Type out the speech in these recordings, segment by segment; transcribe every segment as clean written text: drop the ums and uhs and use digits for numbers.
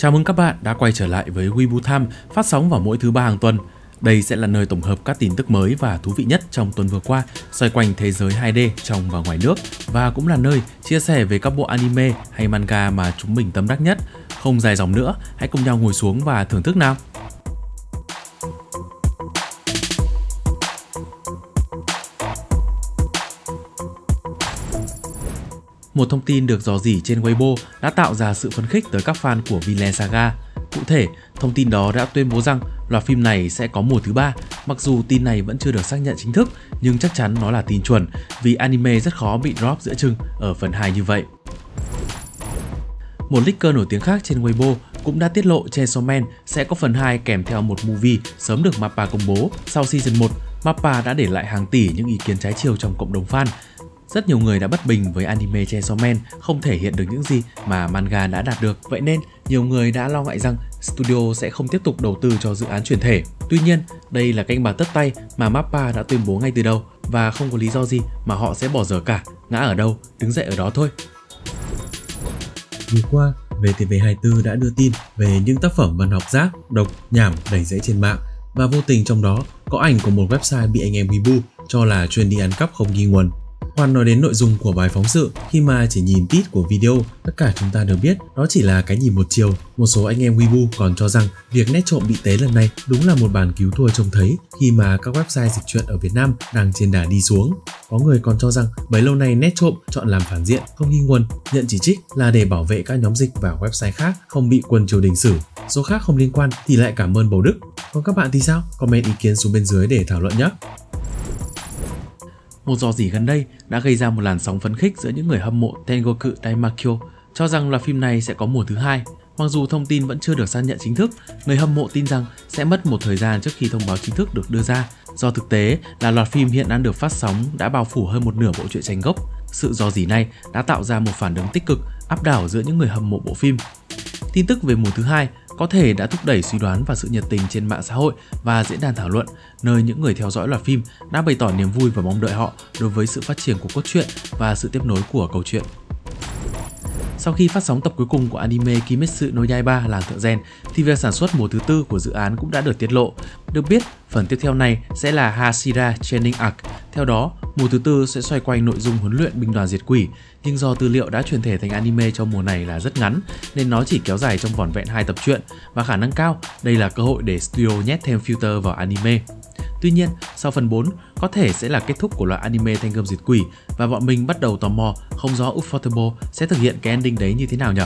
Chào mừng các bạn đã quay trở lại với Weibo Time, phát sóng vào mỗi thứ ba hàng tuần. Đây sẽ là nơi tổng hợp các tin tức mới và thú vị nhất trong tuần vừa qua xoay quanh thế giới 2D trong và ngoài nước, và cũng là nơi chia sẻ về các bộ anime hay manga mà chúng mình tâm đắc nhất. Không dài dòng nữa, hãy cùng nhau ngồi xuống và thưởng thức nào. Một thông tin được rò rỉ trên Weibo đã tạo ra sự phấn khích tới các fan của Vinland Saga. Cụ thể, thông tin đó đã tuyên bố rằng loạt phim này sẽ có mùa thứ 3. Mặc dù tin này vẫn chưa được xác nhận chính thức, nhưng chắc chắn nó là tin chuẩn vì anime rất khó bị drop giữa chừng ở phần 2 như vậy. Một leaker nổi tiếng khác trên Weibo cũng đã tiết lộ Chainsaw Man sẽ có phần 2 kèm theo một movie sớm được Mappa công bố. Sau season 1, Mappa đã để lại hàng tỷ những ý kiến trái chiều trong cộng đồng fan. Rất nhiều người đã bất bình với anime Chainsaw Man không thể hiện được những gì mà manga đã đạt được. Vậy nên, nhiều người đã lo ngại rằng studio sẽ không tiếp tục đầu tư cho dự án chuyển thể. Tuy nhiên, đây là kênh bạc tất tay mà Mappa đã tuyên bố ngay từ đầu và không có lý do gì mà họ sẽ bỏ dở cả. Ngã ở đâu, đứng dậy ở đó thôi. Vừa qua, VTV24 đã đưa tin về những tác phẩm văn học rác, độc, nhảm đầy rẫy trên mạng, và vô tình trong đó có ảnh của một website bị anh em Weibo cho là chuyên đi ăn cắp không ghi nguồn. Khoan nói đến nội dung của bài phóng sự, khi mà chỉ nhìn tít của video, tất cả chúng ta đều biết đó chỉ là cái nhìn một chiều. Một số anh em Weibo còn cho rằng việc nét trộm bị tế lần này đúng là một bàn cứu thua trông thấy khi mà các website dịch truyện ở Việt Nam đang trên đà đi xuống. Có người còn cho rằng bấy lâu nay nét trộm chọn làm phản diện, không ghi nguồn, nhận chỉ trích là để bảo vệ các nhóm dịch và website khác không bị quân triều đình xử. Số khác không liên quan thì lại cảm ơn bầu Đức. Còn các bạn thì sao? Comment ý kiến xuống bên dưới để thảo luận nhé! Một rò rỉ gần đây đã gây ra một làn sóng phấn khích giữa những người hâm mộ Tengoku Daimakyo cho rằng loạt phim này sẽ có mùa thứ 2. Mặc dù thông tin vẫn chưa được xác nhận chính thức, người hâm mộ tin rằng sẽ mất một thời gian trước khi thông báo chính thức được đưa ra. Do thực tế là loạt phim hiện đang được phát sóng đã bao phủ hơn một nửa bộ truyện tranh gốc. Sự rò rỉ này đã tạo ra một phản ứng tích cực, áp đảo giữa những người hâm mộ bộ phim. Tin tức về mùa thứ 2 có thể đã thúc đẩy suy đoán và sự nhiệt tình trên mạng xã hội và diễn đàn thảo luận, nơi những người theo dõi loạt phim đã bày tỏ niềm vui và mong đợi họ đối với sự phát triển của cốt truyện và sự tiếp nối của câu chuyện. Sau khi phát sóng tập cuối cùng của anime Kimetsu no Yaiba Làng Thợ Rèn, thì việc sản xuất mùa thứ 4 của dự án cũng đã được tiết lộ. Được biết, phần tiếp theo này sẽ là Hashira Training Arc. Theo đó, mùa thứ 4 sẽ xoay quanh nội dung huấn luyện binh đoàn diệt quỷ, nhưng do tư liệu đã chuyển thể thành anime trong mùa này là rất ngắn, nên nó chỉ kéo dài trong vỏn vẹn 2 tập truyện, và khả năng cao đây là cơ hội để studio nhét thêm filter vào anime. Tuy nhiên, sau phần 4 có thể sẽ là kết thúc của loại anime thanh gươm diệt quỷ, và bọn mình bắt đầu tò mò không rõ Ufotable sẽ thực hiện cái ending đấy như thế nào nhỉ?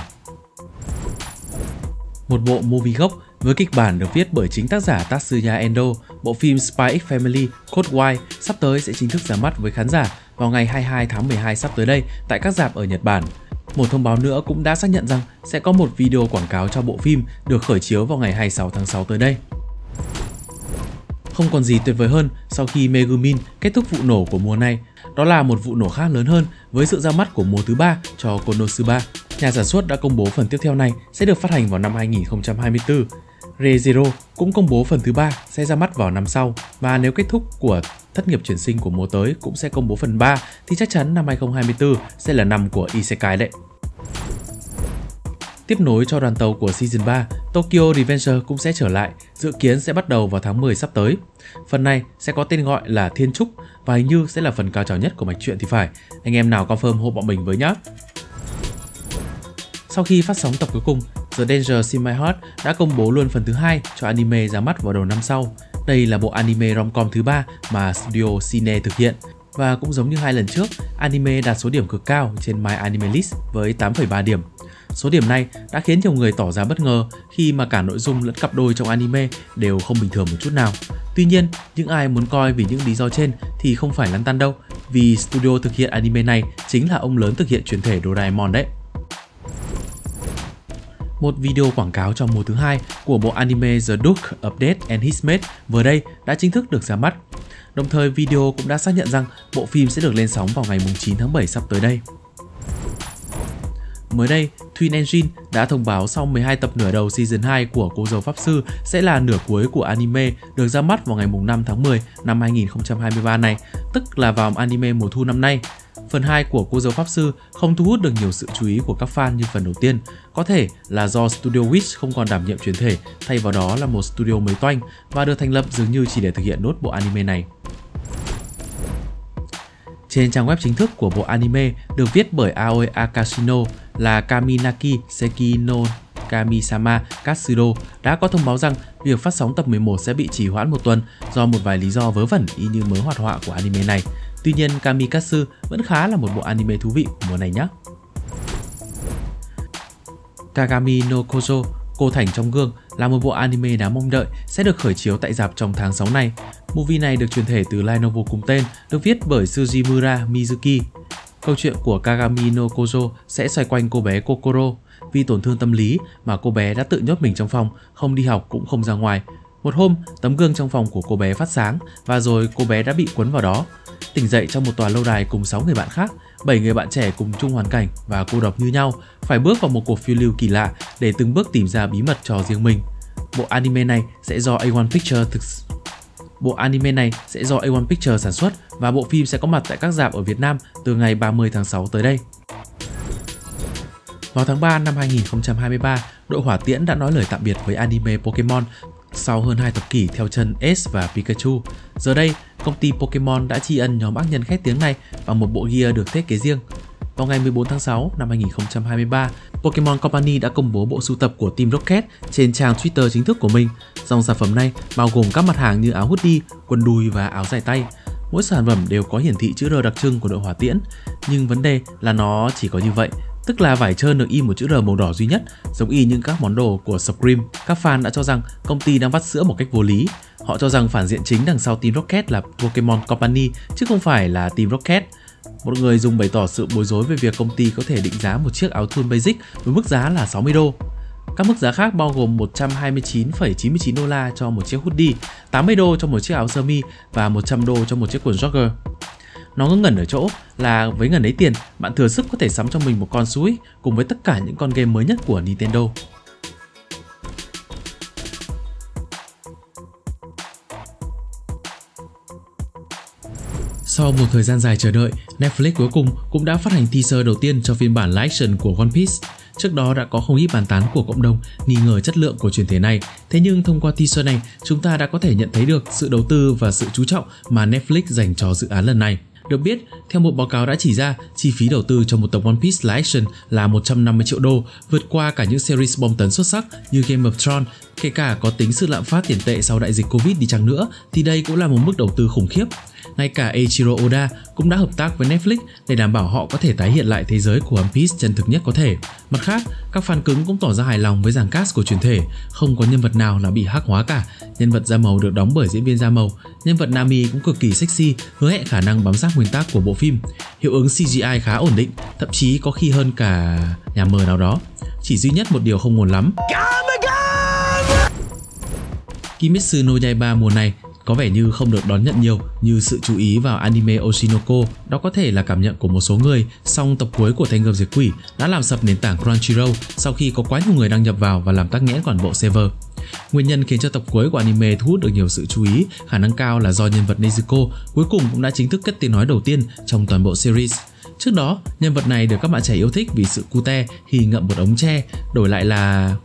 Một bộ movie gốc với kịch bản được viết bởi chính tác giả Tatsuya Endo, bộ phim Spy X Family Code White sắp tới sẽ chính thức ra mắt với khán giả vào ngày 22 tháng 12 sắp tới đây tại các rạp ở Nhật Bản. Một thông báo nữa cũng đã xác nhận rằng sẽ có một video quảng cáo cho bộ phim được khởi chiếu vào ngày 26 tháng 6 tới đây. Không còn gì tuyệt vời hơn sau khi Megumin kết thúc vụ nổ của mùa này, đó là một vụ nổ khác lớn hơn với sự ra mắt của mùa thứ 3 cho Konosuba. Nhà sản xuất đã công bố phần tiếp theo này sẽ được phát hành vào năm 2024. Re:Zero cũng công bố phần thứ 3 sẽ ra mắt vào năm sau, và nếu kết thúc của thất nghiệp chuyển sinh của mùa tới cũng sẽ công bố phần 3 thì chắc chắn năm 2024 sẽ là năm của Isekai đấy. Tiếp nối cho đoàn tàu của Season 3, Tokyo Revenger cũng sẽ trở lại, dự kiến sẽ bắt đầu vào tháng 10 sắp tới. Phần này sẽ có tên gọi là Thiên Trúc và hình như sẽ là phần cao trào nhất của mạch truyện thì phải. Anh em nào confirm hộ bọn mình với nhá! Sau khi phát sóng tập cuối cùng, The Danger in My Heart đã công bố luôn phần thứ 2 cho anime ra mắt vào đầu năm sau. Đây là bộ anime rom-com thứ 3 mà studio Cine thực hiện. Và cũng giống như 2 lần trước, anime đạt số điểm cực cao trên My Anime List với 8,3 điểm. Số điểm này đã khiến nhiều người tỏ ra bất ngờ khi mà cả nội dung lẫn cặp đôi trong anime đều không bình thường một chút nào. Tuy nhiên, những ai muốn coi vì những lý do trên thì không phải lăn tăn đâu, vì studio thực hiện anime này chính là ông lớn thực hiện chuyển thể Doraemon đấy. Một video quảng cáo cho mùa thứ 2 của bộ anime The Duke Update and His Mate vừa đây đã chính thức được ra mắt. Đồng thời video cũng đã xác nhận rằng bộ phim sẽ được lên sóng vào ngày 9 tháng 7 sắp tới đây. Mới đây, Twin Engine đã thông báo sau 12 tập nửa đầu Season 2 của Cô Dâu Pháp Sư sẽ là nửa cuối của anime được ra mắt vào ngày 5 tháng 10 năm 2023 này, tức là vào anime mùa thu năm nay. phần 2 của Cô dâu Pháp sư không thu hút được nhiều sự chú ý của các fan như phần đầu tiên. Có thể là do Studio Witch không còn đảm nhiệm chuyển thể, thay vào đó là một studio mới toanh và được thành lập dường như chỉ để thực hiện nốt bộ anime này. Trên trang web chính thức của bộ anime được viết bởi Aoi Akashino là Kaminaki Seki no Kami-sama Katsudo đã có thông báo rằng việc phát sóng tập 11 sẽ bị trì hoãn một tuần do một vài lý do vớ vẩn y như mớ hoạt họa của anime này. Tuy nhiên, Kamikatsu vẫn khá là một bộ anime thú vị của mùa này nhé. Kagami no Kojo, Cô Thành trong gương là một bộ anime đáng mong đợi sẽ được khởi chiếu tại rạp trong tháng 6 này. Movie này được truyền thể từ light novel cùng tên, được viết bởi Sujimura Mizuki. Câu chuyện của Kagami no Kojo sẽ xoay quanh cô bé Kokoro. Vì tổn thương tâm lý mà cô bé đã tự nhốt mình trong phòng, không đi học cũng không ra ngoài. Một hôm, tấm gương trong phòng của cô bé phát sáng và rồi cô bé đã bị cuốn vào đó. Tỉnh dậy trong một tòa lâu đài cùng 6 người bạn khác, 7 người bạn trẻ cùng chung hoàn cảnh và cô độc như nhau, phải bước vào một cuộc phiêu lưu kỳ lạ để từng bước tìm ra bí mật cho riêng mình. Bộ anime này sẽ do A1 Pictures sản xuất và bộ phim sẽ có mặt tại các rạp ở Việt Nam từ ngày 30 tháng 6 tới đây. Vào tháng 3 năm 2023, đội Hỏa Tiễn đã nói lời tạm biệt với anime Pokemon sau hơn 2 thập kỷ theo chân Ash và Pikachu. Giờ đây, công ty Pokemon đã tri ân nhóm ác nhân khét tiếng này bằng một bộ gear được thiết kế riêng. Vào ngày 14 tháng 6 năm 2023, Pokemon Company đã công bố bộ sưu tập của Team Rocket trên trang Twitter chính thức của mình. Dòng sản phẩm này bao gồm các mặt hàng như áo hoodie, quần đùi và áo dài tay. Mỗi sản phẩm đều có hiển thị chữ R đặc trưng của đội Hỏa Tiễn, nhưng vấn đề là nó chỉ có như vậy. Tức là vải trơn được in một chữ R màu đỏ duy nhất, giống y những các món đồ của Supreme. Các fan đã cho rằng công ty đang vắt sữa một cách vô lý. Họ cho rằng phản diện chính đằng sau Team Rocket là Pokemon Company chứ không phải là Team Rocket. Một người dùng bày tỏ sự bối rối về việc công ty có thể định giá một chiếc áo thun basic với mức giá là 60 đô. Các mức giá khác bao gồm 129,99 đô la cho một chiếc hoodie, 80 đô cho một chiếc áo sơ mi và 100 đô cho một chiếc quần jogger. Nó ngớ ngẩn ở chỗ là với ngần ấy tiền, bạn thừa sức có thể sắm cho mình một con Switch cùng với tất cả những con game mới nhất của Nintendo. Sau một thời gian dài chờ đợi, Netflix cuối cùng cũng đã phát hành teaser đầu tiên cho phiên bản live action của One Piece. Trước đó đã có không ít bàn tán của cộng đồng nghi ngờ chất lượng của chuyển thể này, thế nhưng thông qua teaser này, chúng ta đã có thể nhận thấy được sự đầu tư và sự chú trọng mà Netflix dành cho dự án lần này. Được biết, theo một báo cáo đã chỉ ra, chi phí đầu tư cho một tập One Piece live action là 150 triệu đô, vượt qua cả những series bom tấn xuất sắc như Game of Thrones. Kể cả có tính sự lạm phát tiền tệ sau đại dịch Covid đi chăng nữa, thì đây cũng là một mức đầu tư khủng khiếp. Ngay cả Eiichiro Oda cũng đã hợp tác với Netflix để đảm bảo họ có thể tái hiện lại thế giới của One Piece chân thực nhất có thể. Mặt khác, các fan cứng cũng tỏ ra hài lòng với dàn cast của chuyển thể, không có nhân vật nào là bị hắc hóa cả. Nhân vật da màu được đóng bởi diễn viên da màu, nhân vật Nami cũng cực kỳ sexy, hứa hẹn khả năng bám sát nguyên tắc của bộ phim. Hiệu ứng CGI khá ổn định, thậm chí có khi hơn cả nhà mờ nào đó. Chỉ duy nhất một điều không ổn lắm. Kimetsu no Yaiba mùa này có vẻ như không được đón nhận nhiều như sự chú ý vào anime Oshinoko. Đó có thể là cảm nhận của một số người, song tập cuối của Thanh Gươm Diệt Quỷ đã làm sập nền tảng Crunchyroll sau khi có quá nhiều người đăng nhập vào và làm tắc nghẽn toàn bộ server. Nguyên nhân khiến cho tập cuối của anime thu hút được nhiều sự chú ý khả năng cao là do nhân vật Nezuko cuối cùng cũng đã chính thức cất tiếng nói đầu tiên trong toàn bộ series. Trước đó, nhân vật này được các bạn trẻ yêu thích vì sự cute khi ngậm một ống tre, đổi lại là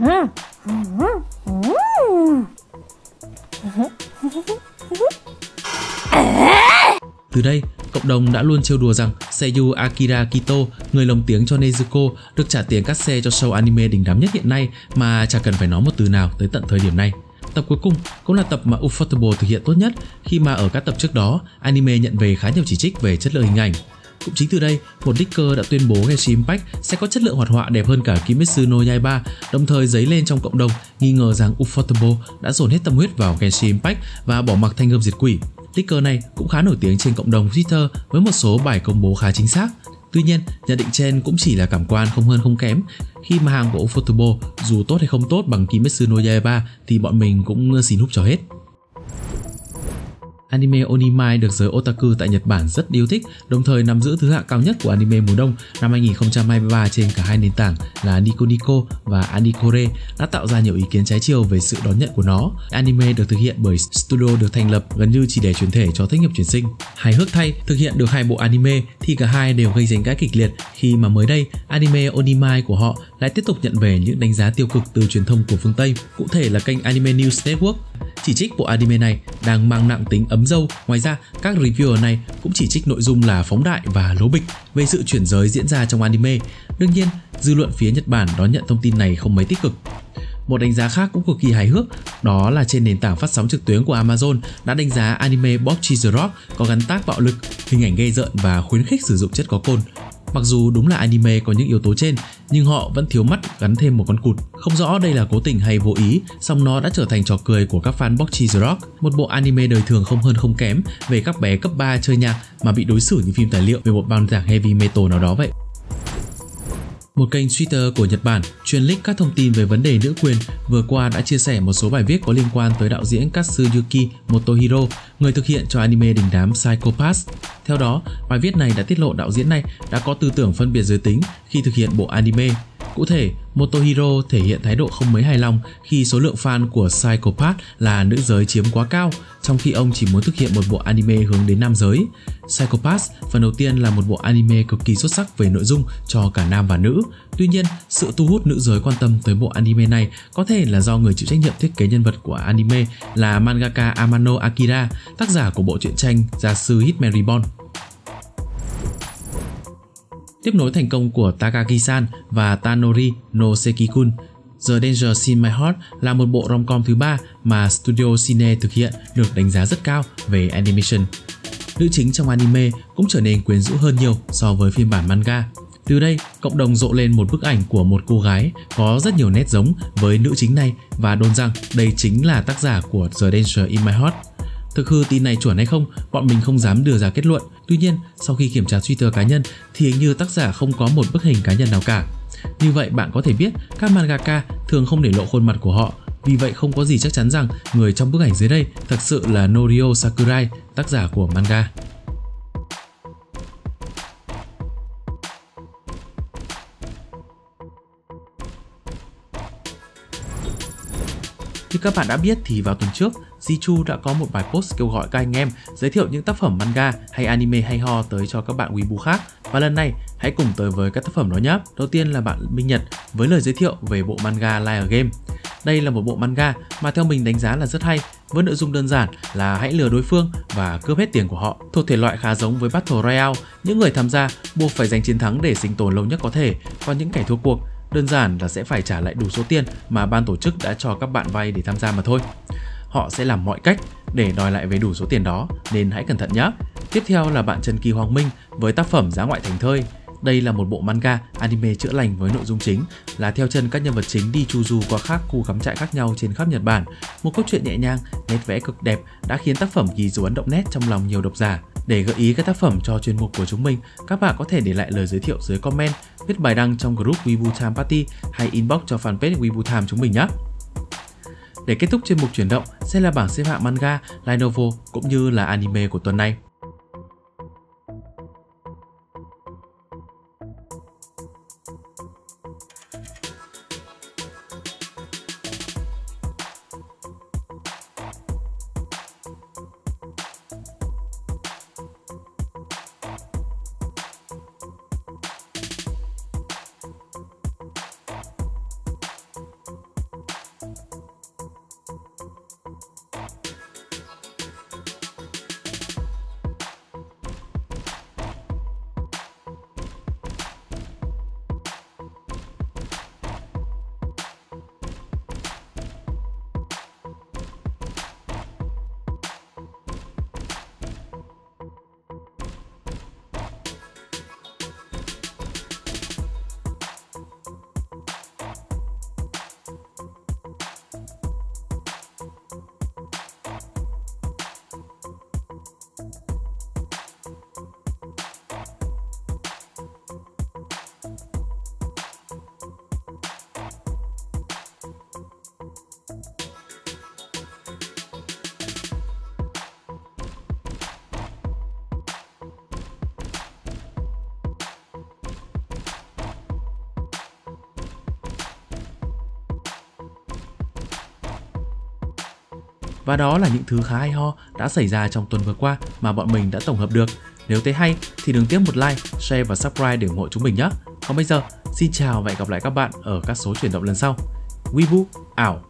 từ đây, cộng đồng đã luôn trêu đùa rằng Seiyu Akira Kito, người lồng tiếng cho Nezuko, được trả tiền cát xe cho show anime đỉnh đám nhất hiện nay mà chả cần phải nói một từ nào tới tận thời điểm này. Tập cuối cùng cũng là tập mà Ufotable thực hiện tốt nhất, khi mà ở các tập trước đó, anime nhận về khá nhiều chỉ trích về chất lượng hình ảnh. Cũng chính từ đây, một leaker đã tuyên bố Genshin Impact sẽ có chất lượng hoạt họa đẹp hơn cả Kimetsu no Yaiba, đồng thời dấy lên trong cộng đồng nghi ngờ rằng Ufotable đã dồn hết tâm huyết vào Genshin Impact và bỏ mặc Thanh Gươm Diệt Quỷ. Leaker này cũng khá nổi tiếng trên cộng đồng Twitter với một số bài công bố khá chính xác. Tuy nhiên, nhận định trên cũng chỉ là cảm quan không hơn không kém, khi mà hàng của Ufotable dù tốt hay không tốt bằng Kimetsu no Yaiba thì bọn mình cũng xin húp cho hết. Anime Onimai được giới otaku tại Nhật Bản rất yêu thích, đồng thời nắm giữ thứ hạng cao nhất của anime mùa đông năm 2023 trên cả hai nền tảng là Nico Nico và Anikore đã tạo ra nhiều ý kiến trái chiều về sự đón nhận của nó. Anime được thực hiện bởi studio được thành lập gần như chỉ để chuyển thể cho thích nghiệp chuyển sinh. Hài hước thay, thực hiện được hai bộ anime thì cả hai đều gây tranh cãi kịch liệt khi mà mới đây anime Onimai của họ lại tiếp tục nhận về những đánh giá tiêu cực từ truyền thông của phương Tây, cụ thể là kênh Anime News Network chỉ trích bộ anime này đang mang nặng tính ấm dâu. Ngoài ra, các reviewer này cũng chỉ trích nội dung là phóng đại và lố bịch về sự chuyển giới diễn ra trong anime. Đương nhiên, dư luận phía Nhật Bản đón nhận thông tin này không mấy tích cực. Một đánh giá khác cũng cực kỳ hài hước, đó là trên nền tảng phát sóng trực tuyến của Amazon đã đánh giá anime Bocchi the Rock có gắn tác bạo lực, hình ảnh ghê rợn và khuyến khích sử dụng chất có cồn. Mặc dù đúng là anime có những yếu tố trên, nhưng họ vẫn thiếu mắt gắn thêm một con cụt. Không rõ đây là cố tình hay vô ý, song nó đã trở thành trò cười của các fan Bocchi the Rock, một bộ anime đời thường không hơn không kém về các bé cấp 3 chơi nhạc mà bị đối xử như phim tài liệu về một băng nhạc heavy metal nào đó vậy. Một kênh Twitter của Nhật Bản chuyên leak các thông tin về vấn đề nữ quyền vừa qua đã chia sẻ một số bài viết có liên quan tới đạo diễn Katsuyuki Motohiro, người thực hiện cho anime đình đám Psycho Pass. Theo đó, bài viết này đã tiết lộ đạo diễn này đã có tư tưởng phân biệt giới tính khi thực hiện bộ anime. Cụ thể, Motohiro thể hiện thái độ không mấy hài lòng khi số lượng fan của Psycho Pass là nữ giới chiếm quá cao, trong khi ông chỉ muốn thực hiện một bộ anime hướng đến nam giới. Psycho Pass phần đầu tiên là một bộ anime cực kỳ xuất sắc về nội dung cho cả nam và nữ. Tuy nhiên, sự thu hút nữ giới quan tâm tới bộ anime này có thể là do người chịu trách nhiệm thiết kế nhân vật của anime là mangaka Amano Akira, tác giả của bộ truyện tranh Gia sư Hitman Reborn. Tiếp nối thành công của Takagi-san và Tanori no Seki-kun, The Danger in My Heart là một bộ rom-com thứ ba mà Studio Cine thực hiện được đánh giá rất cao về animation. Nữ chính trong anime cũng trở nên quyến rũ hơn nhiều so với phiên bản manga. Từ đây, cộng đồng rộ lên một bức ảnh của một cô gái có rất nhiều nét giống với nữ chính này và đồn rằng đây chính là tác giả của The Danger in My Heart. Thực hư tin này chuẩn hay không, bọn mình không dám đưa ra kết luận. Tuy nhiên, sau khi kiểm tra Twitter cá nhân thì hình như tác giả không có một bức hình cá nhân nào cả. Như vậy bạn có thể biết các mangaka thường không để lộ khuôn mặt của họ, vì vậy không có gì chắc chắn rằng người trong bức ảnh dưới đây thật sự là Norio Sakurai, tác giả của manga. Như các bạn đã biết thì vào tuần trước, Jichu đã có một bài post kêu gọi các anh em giới thiệu những tác phẩm manga hay anime hay ho tới cho các bạn weeaboo khác. Và lần này, hãy cùng tới với các tác phẩm đó nhé. Đầu tiên là bạn Minh Nhật với lời giới thiệu về bộ manga Liar Game. Đây là một bộ manga mà theo mình đánh giá là rất hay, với nội dung đơn giản là hãy lừa đối phương và cướp hết tiền của họ. Thuộc thể loại khá giống với Battle Royale, những người tham gia buộc phải giành chiến thắng để sinh tồn lâu nhất có thể, còn những kẻ thua cuộc đơn giản là sẽ phải trả lại đủ số tiền mà ban tổ chức đã cho các bạn vay để tham gia mà thôi. Họ sẽ làm mọi cách để đòi lại về đủ số tiền đó, nên hãy cẩn thận nhé. Tiếp theo là bạn Trần Kỳ Hoàng Minh với tác phẩm Dã ngoại thành thơi. Đây là một bộ manga anime chữa lành với nội dung chính là theo chân các nhân vật chính đi chu du qua các khu cắm trại khác nhau trên khắp Nhật Bản. Một câu chuyện nhẹ nhàng, nét vẽ cực đẹp đã khiến tác phẩm ghi dấu ấn đậm nét trong lòng nhiều độc giả. Để gợi ý các tác phẩm cho chuyên mục của chúng mình, các bạn có thể để lại lời giới thiệu dưới comment, viết bài đăng trong group Weeaboo Time Party hay inbox cho fanpage Weeaboo Time chúng mình nhé. Để kết thúc chuyên mục chuyển động sẽ là bảng xếp hạng manga, light novel cũng như là anime của tuần này. Và đó là những thứ khá hay ho đã xảy ra trong tuần vừa qua mà bọn mình đã tổng hợp được. Nếu thấy hay thì đừng tiếc một like, share và subscribe để ủng hộ chúng mình nhé. Còn bây giờ, xin chào và hẹn gặp lại các bạn ở các số chuyển động lần sau. Weibo ảo.